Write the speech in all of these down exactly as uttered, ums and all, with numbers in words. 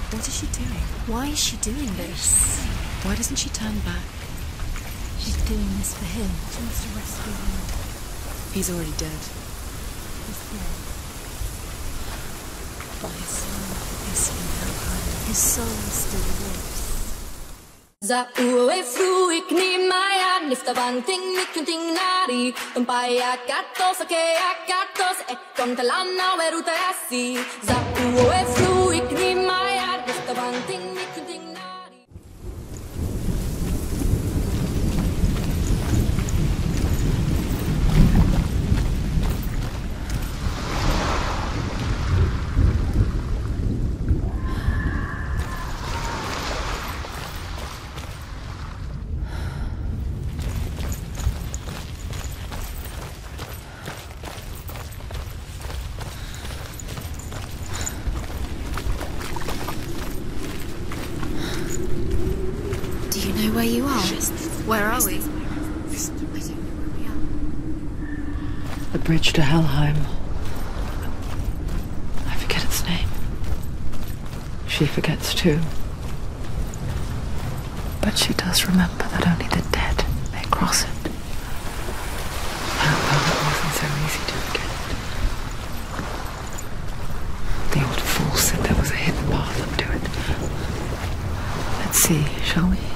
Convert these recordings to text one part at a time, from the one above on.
What is she doing? Why is she doing this? Why doesn't she turn back? She's doing this for him. She wants to rescue him. He's already dead. He's dead. But his soul is in Hellheim. His soul still lives. Za uwe frui kni maya nifta banting mikunting nari tumpaya katos ke akatos e kontalana weruta asi za uwe frui kni maya nifta banting mikunting nari. Where you are? Where are we? The bridge to Hellheim. I forget its name. She forgets too. But she does remember that only the dead may cross it. How well it wasn't so easy to forget it. The old fool said there was a hidden path up to it. Let's see, shall we?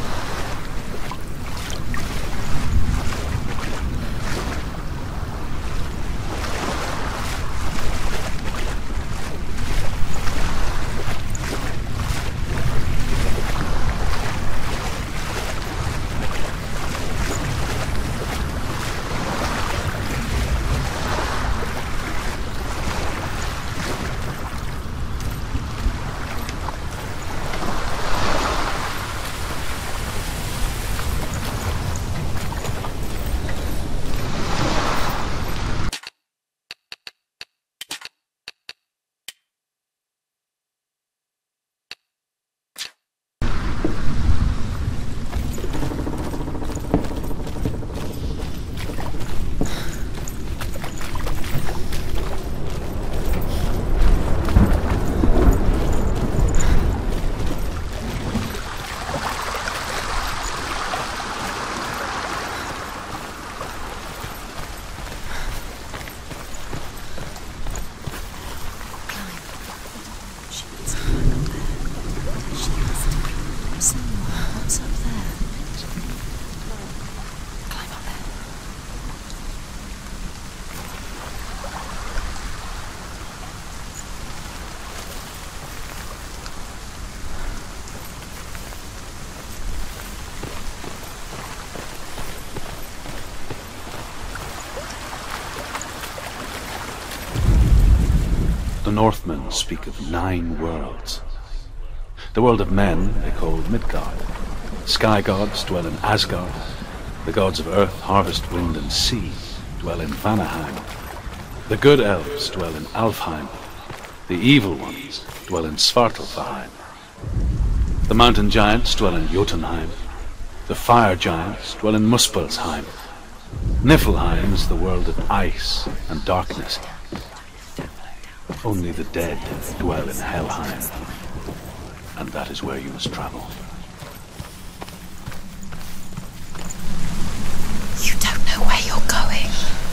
The Northmen speak of nine worlds. The world of men they call Midgard. Sky gods dwell in Asgard. The gods of earth, harvest, wind and sea dwell in Vanaheim. The good elves dwell in Alfheim. The evil ones dwell in Svartalfheim. The mountain giants dwell in Jotunheim. The fire giants dwell in Muspelheim. Niflheim is the world of ice and darkness. Only the dead dwell in Hellheim, and that is where you must travel. You don't know where you're going.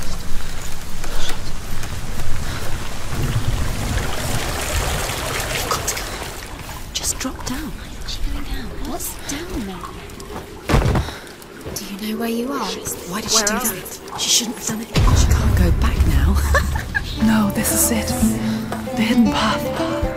You've got to go. Just drop down. What's going down? What's down there? Do you know where you are? Why did she do that? She shouldn't have done it. She can't go back now. No, this is it. The hidden path.